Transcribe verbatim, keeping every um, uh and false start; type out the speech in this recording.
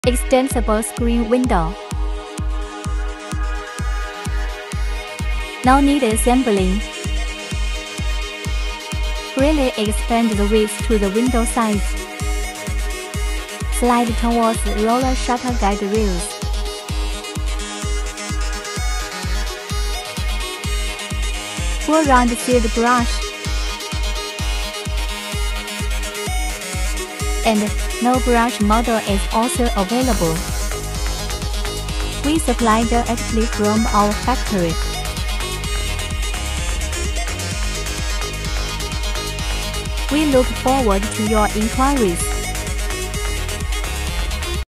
Extendable screen window. No need assembling. Freely expand the width to the window size. Slide towards roller shutter guide rails. Full round sealed brush. And no brush model is also available. We supply directly from our factory. We look forward to your inquiries.